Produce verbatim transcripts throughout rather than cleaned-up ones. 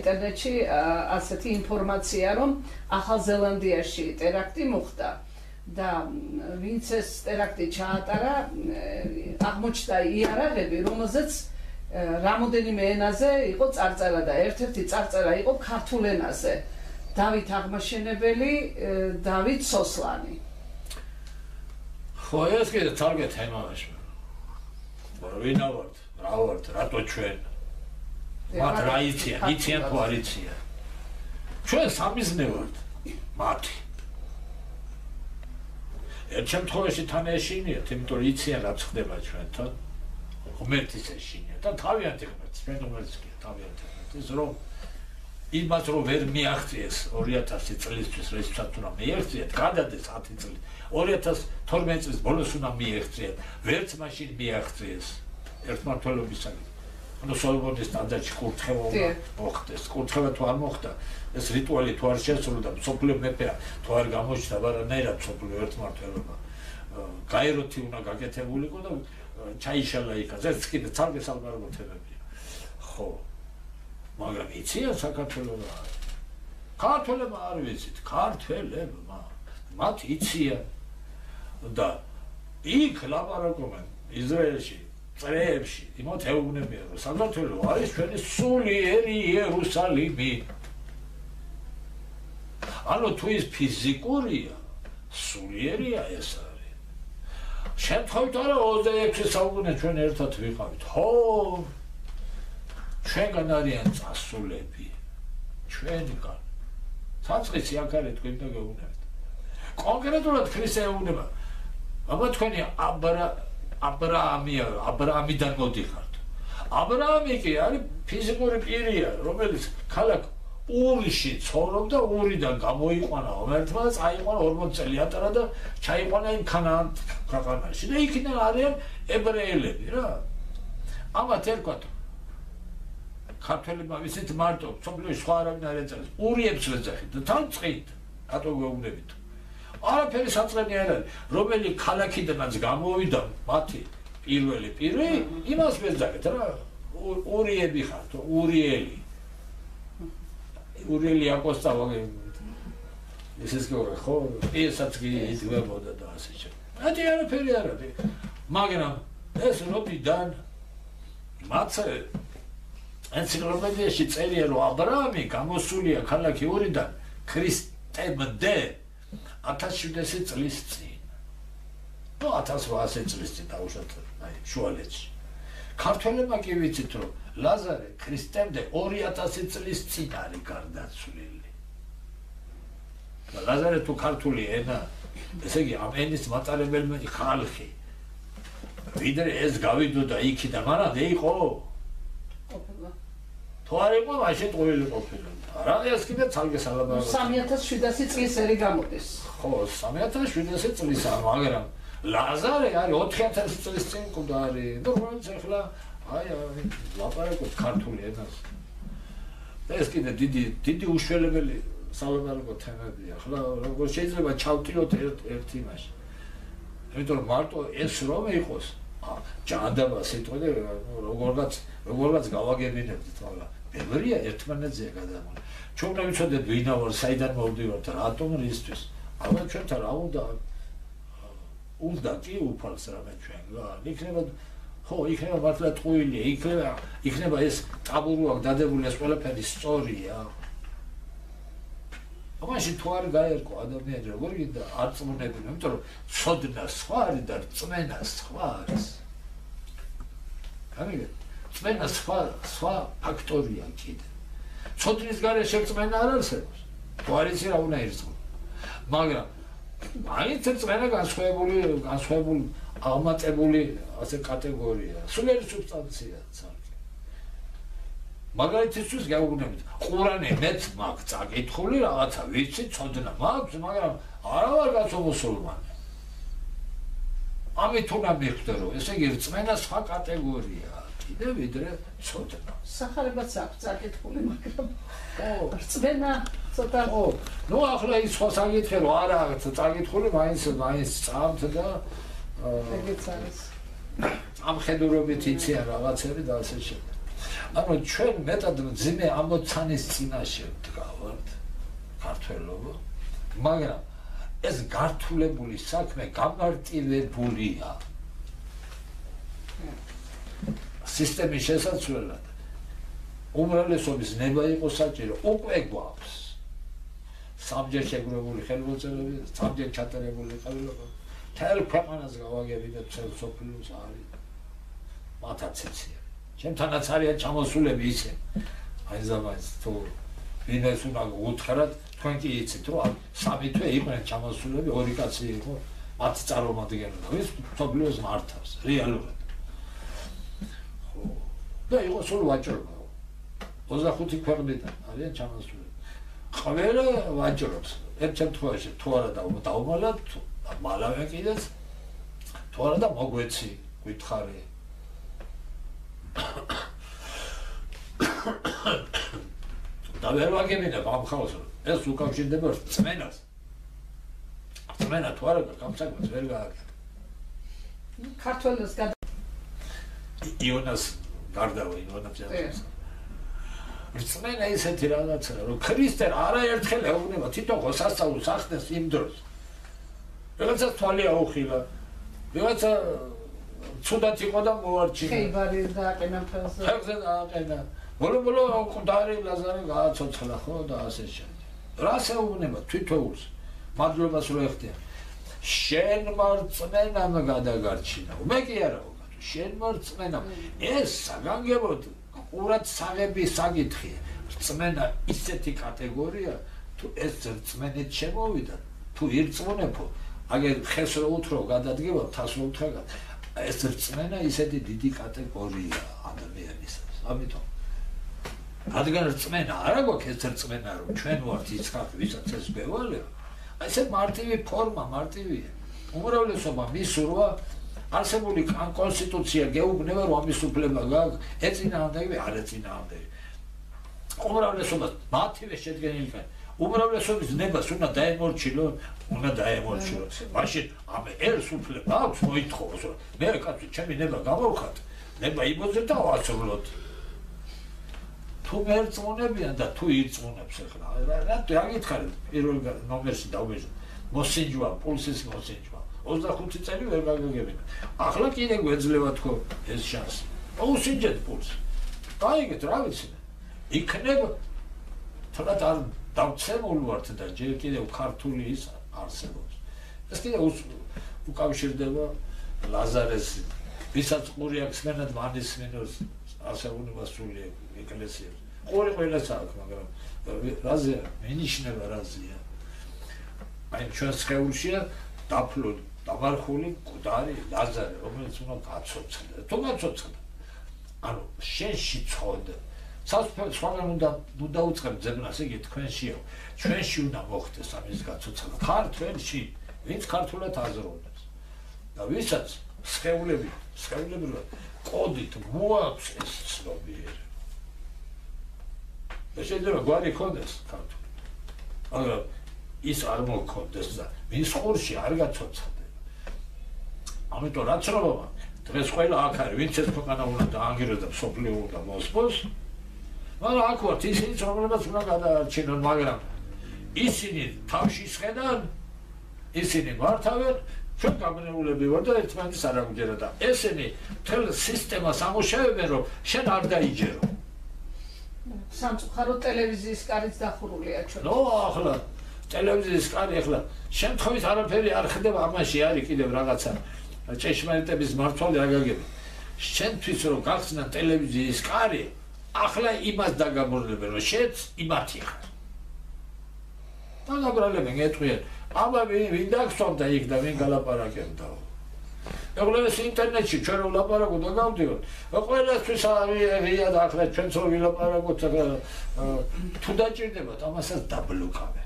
ინტერნეტში ასეთი ინფორმაცია, რომ ახალ ზელანდიაში ტერაქტი მოხდა და ვინც ეს ტერაქტი ჩაატარა, აღმოჩნდა იარაღები, რომელზეც რამოდენიმე ენაზე იყო წარწერა და ერთ-ერთი წარწერა იყო ქართულ ენაზე. დავით აღმაშენებელი, დავით სოსლანი. ხო, ეს კიდე თარგე თემაში. ვინა ვართ, რა ვართ, რატო ჩვენ? მათ რა იციან, იციან თუ არ იციან. ჩვენ სამიზნე ვართ, მათი. ერთ შემთხვევაში თან ეშინიათ, იმიტომ რომ იციან რაც ხდება ჩვენთან. ღმერთის ეშინიათ და თავიანთი ღმერთს, ჩვენ ღმერთს კი თავიანთი ღმერთს, რომ იმას რომ ვერ მიაღწიეს ორი ათასი წლისთვის, როდესაც უნდა მიაღწიეთ, გადადეს ათი წელი. ორი ათას თორმეტი წლის ბოლოს უნდა მიაღწიეთ, ვერც მაშინ მიაღწიეს ერთმართველობისაგან. ანუ სოლომონის სტანდარტში კურთხევა უნდა მოხდეს. კურთხევა თუ არ მოხდა, ეს რიტუალი თუ არ შესრულდა, მსოფლიო მეფე თუ არ გამოჩნდა, ვარანაირად მსოფლიო ერთმართველობა. გაეროთი უნდა გაკეთებულიყო და ჩაიშალა იქაც. ეს კიდე ცალკე სალბარგო თემებია. ხო. მაგრამ იციან საქართველოს რა. ქართველებმა არ ვიცით, ქართველებმა. მათ იციან და იქ ლაპარაკობენ ისრაელში, წრეებში, იმათ ეუბნებიან, რომ საქართველო არის ჩვენი სულიერი იერუსალიმი. ანუ თუ ის ფიზიკურია, სულიერია ეს არის. შემთხვევით არა ოცდაექვსი საუკუნე ჩვენ ერთად ვიყავით. ხო, ჩვენგან არიან წასულები, ჩვენგან. საწყისი აქ არის თქვენ და გეუბნებით. კონკრეტულად ქრისტე ეუბნება, აბა თქვენი აბრა აბრაამია, აბრაამიდან მოდიხართ. აბრაამი კი არის ფიზიკური პირია, რომელიც ქალაქ ურში ცხოვრობდა, ურიდან გამოიყვანა ღმერთმა, წაიყვანა ორმოცი წელი ატარა და ჩაიყვანა იმ ქანაან ქვეყანაში და იქიდან არიან ებრაელები რა. ამათ ერქვათ ქართველებმა ვიცით მარტო, სოფლიოში სხვა არავინ არ ეწევს. ურიებს ვეძახით და თან წყით, რატო გეუბნებით? არაფერი საწყენი არ არის, რომელი ქალაქიდანაც გამოვიდა მათი პირველი პირი, იმას ვეძახით რა. ურიები ხართ, ურიელი. ურიელი აკოსტავა ესეც გქონდა, ხო? ესაც კი იძვებოდა და ასე შემდეგ. მათი არაფერი არ არის. მაგრამ ეს როდიდან მათე ენციკლოპედიაში წერია, რომ აბრაამი გამოსულია ქალაქი ურიდან ქრისტემდე ათას შვიდმეტი წლის წინ. ნუ ათას ოთხასი წლის წინ დაუშვათ აი შუალედში. ქართველებმა კი ვიცით, რომ ლაზარე ქრისტემდე ორი ათასი წლის წინ არის გარდაცვლილი. ლაზარე თუ ქართული ენა, ესე იგი ამ ენის მატარებელი ხალხი. ვიდრე ეს გავიდოდა იქიდან, მანამდე იყო. თუ არ იყო, მაშინ ტყუილი ყოფილა. არა, ეს კიდე ცალკე სალაბარაკო. სამი ათას შვიდასი წლის ერი გამოდის. ხო, სამი ათას შვიდასი წლისა, მაგრამ ლაზარე არის ოთხი ათასი წლის წინ მკვდარი. და რომელიც ახლა აი აი ლაპარაკობს ქართული ენას. და ეს კიდე დიდი დიდი უშველებელი სალაბარაკო თემებია. ახლა როგორ შეიძლება ჩავტიოთ ერთ ერთ იმაში. იმიტომ რომ მარტო ეს რომ იყოს, ჭანდაბა სიტყვა და როგორღაც როგორღაც გავაგებინებთ, მაგრამ ბევრია ერთმანეთზე გადამული. ჩვენ უნდა ვიცოდეთ ვინა ვარ, საიდან მოვდივართ, რატომ რისთვის. ალბათ ჩვენთან რა უნდა უნდა კი უფალს რამე ჩვენგან. იქნება ხო, იქნება მართლა ტყუილია, იქნება იქნება ეს ტაბურო აქვს დადებული, ეს ყველაფერი სწორია. ამაში თუ არ გაერკვა ადამიანი როგორ გინდა არ წმუნებინა, იმიტომ რომ ცოდნა სხვა არის და წმენა სხვა არის. გამიგე? წმენა სხვა სხვა ფაქტორია კიდე. ცოდნის გარეშე წმენა არ არსებობს. თუ არ იცი რა უნდა ირწმო. მაგრამ მაინც წმენა განსხვავებული განსხვავებული აღმატებული ასე კატეგორია. სულიერი სუბსტანცია ცალკე. მაგალითისთვის გავუგნებით, ყურანი მეც მაქვს წაკითხული რაღაცა, ვიცი, ცოდნა მაქვს, მაგრამ არა ვარ გაცნობულმუსულმანი. ამით უნდა მიხვდე, რომ ესე იგი რწმენა სხვა კატეგორიაა, კიდე ვიდრე ცოდნა. სახარებაც აქვს წაკითხული, მაგრამ რწმენა ცოტა. ხო, ნუ ახლა ის სხვა საკითხი რომ არა აქვს წაკითხული, მაინც მაინც წამთ და ეგეც არის. ამ ხედულობით იციან რაღაცები და ასე შემდეგ. ანუ ჩვენ მეტად მძიმე ამოცანის წინაშე ვდგავართ ქართველობა, მაგრამ ეს გართულებული საქმე გამარტივებულია სისტემის შესაძლებლად. უმრავლესობის ნება იყოს საჭირო, უკვე გვაქვს სამჯერ შეგროვებული ხელმოწერები, სამჯერ ჩატარებული ხელმოწერები. თელ ქვეყანას გავაგებინებთ ცელ სოფლიოს არის მათაც ეცია. ჩემთანაც არიან ჩამოსულები ისე. აი ზამანს თუ ვინმეს უნდა უთხრათ, თქვენ კი იცით, რომ სამი თვე იყვნენ ჩამოსულები, ორი კაცი იყო, მათ წარმომადგენელი. ვის სოფლიოს მართავს რეალურად. ხო. და იყო სულ ვაჭრობა. ოცდახუთი ქვეყნიდან არიან ჩამოსულები. ყველა ვაჭრობს. ერთ შემთხვევაში თუ არა დაუმალავთ, მალავე კიდეც თუ არა და მოგვეცი, გითხარი. და ვერ ვაგებინებ ამ ხალხს, ეს უკავშირდება რწმენას. რწმენა თუ არა გამსაკვეთს ვერ გააკეთებ. ქართველებს გადა იონას გარდავა იონას ჯანმრთელს. რწმენა ისეთი რაღაცაა, რომ ქრისტე არაერთხელ ეუბნება თვითონ სასწაულს ახდენს იმ დროს. რაღაცა თვალი აუხილა. რაღაცა ცუდად იყო და მოარჩინა. ხეიბარი დააყენა ფელზე. ფელზე დააყენა. ბოლო-ბოლო მკვდარი ლაზარე გააცოცხლა ხო და ასე შემდეგ. რას ეუბნება თვითოულს? მადლობას რო ეხდიან. შენ მარწმენამ გადაგარჩინა. მე კი არა ვუყავ. შენ მარწმენამ. ეს საგანგებოდ ყურად საღების საკითხია. რწმენა ისეთი კატეგორია, თუ ეს რწმენით შემოვიდა, თუ ირწმუნებო, აგერ ხეს რო უთრო გადადგება, თას რო უთრაგა. ეს რწმენა ისეთი დიდი კატეგორია ადამიანისას. ამიტომ რადგან რწმენა არა გვაქვს ეს რწმენა რომ ჩვენ ვართ ის ხალხი ვისაც ეს გვევალება, აი ეს მარტივი ფორმა, მარტივია. უმრავლესობა მისურვა არსებული კონსტიტუცია გეუბნება რომ ამის უფლება გაქვს, ეწინააღმდეგე არ ეწინააღმდეგე. უმრავლესობა მათივე შედგენილიყენ. უმრავლესობის ნებას უნდა დაემორჩილო, უნდა დაემორჩილო. მაშინ ამ ერს უფლება აქვს მოითხოვოს რომ მე კაცო ჩემი ნება გამოვხატ, ნება იმოზე და ვაცვლოთ. თუ მერწმუნებიან და თუ ირწმუნებს ახლა რა რა გითხარი პირველ ნომერში დავეჟო მოსინჯვა პულსის მოსინჯვა ოცდახუთი წელი ვერ გაგაგებინა ახლა კიდე გვეძლება თქო ეს შანსი აუსინჯეთ პულს გაიგეთ რა ვიცი იქნება თორად არ დავცემულ ვართ და ჯერ კიდევ ქართული ის არსებობს ეს კიდე უკავშირდება ლაზარეს ვისაც ყური აქვს მენად მანის მინოს ასეულებას სული ეკლესიებს ყური ყველას აქვს მაგრამ რაზე მენიშნება რაზეა აი ჩვენ სხეულშია დაფლო დამარხული მკვდარი ლაზარე რომელიც უნდა გაცოცხლდა თუ გაცოცხლდა ანუ შენში წოდე სასწრაფოდ სხვაგან უნდა უნდა უწყებ ძებნას იგი თქვენშიო ჩვენში უნდა მოხდეს ამის გაცოცხლა ქართველში ვინც ქართულად აზროვნებს და ვისაც სხეულები სხეულები კოდით მოაქვს ეს ცნობიერება და შეიძლება გვარი ქონდეს ქართული მაგრამ ის არ მოქონდეს და მის ხურში არ გაცოცხლდება ამიტომ რა ცნობაა დღეს ყველა აქ არის ვინც ეს ქვეყანა უნდა დაანგიროს და სოფლიო უნდა მოსპოს მაგრამ აქ ვართ ისინი რომლებიც უნდა გადაარჩინონ მაგრამ ისინი თავში შედან ისინი მართავენ ჩვენ გამნეულები ვარ და ერთმანეთს არ აგვჯერა და ესენი მთელ სისტემას ამუშავებენ რომ შენ არ დაიჯერო სამწუხაროდ ტელევიზიის კარიც დახურულია ჩვენ ნო ახლა ტელევიზიის კარი ახლა შემთხვევით არაფერი არ ხდება ამაში არის კიდევ რაღაცა ჭეშმარიტების მართვალი არ გაგები შენთვის რომ გახსნა ტელევიზიის კარი ახლა იმას დაგამორლებენ რომ შენც იმათი ხარ დაგაბრალებენ ეთქვიან აბა ვინ დაგსვამდა იქ და ვინ გალაპარაკებდა ეგრე ეს ინტერნეტში ჩვენ ვლაპარაკო და გავდივართ ყველასთვის არია და ახლა ჩვენც რომ ვილაპარაკოთ თუ დაჭირდებათ ამასაც დაბლოკავენ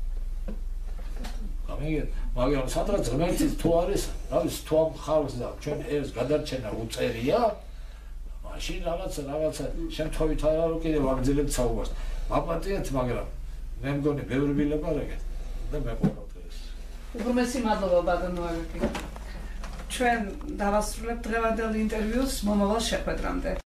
გამიგეთ მაგრამ სადღაც ღმერთის თუ არის რა ვიცი თუ ამ ხალხს და ჩვენ ეს გადარჩენა უწერია მაშინ რაღაც რაღაცა შემთხვევით არა რომ კიდევ ვაგრძელებთ საუბარს მაპატიეთ მაგრამ მე მგონი ბევრი ვილაპარაკეთ და მე ყოფილ უღრმესი მადლობა ბატონო ალექსი ჩვენ დავასრულებთ დღევანდელ ინტერვიუს მომავალ შეხვედრამდე